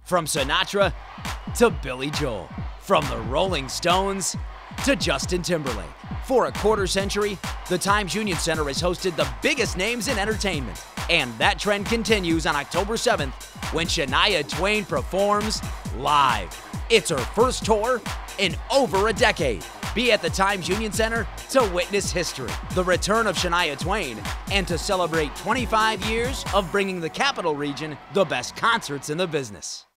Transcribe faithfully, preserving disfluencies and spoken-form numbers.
From Sinatra to Billy Joel, from the Rolling Stones to Justin Timberlake. For a quarter century, the Times Union Center has hosted the biggest names in entertainment. And that trend continues on October seventh when Shania Twain performs live. It's her first tour in over a decade. Be at the Times Union Center to witness history, the return of Shania Twain, and to celebrate twenty-five years of bringing the Capital Region the best concerts in the business.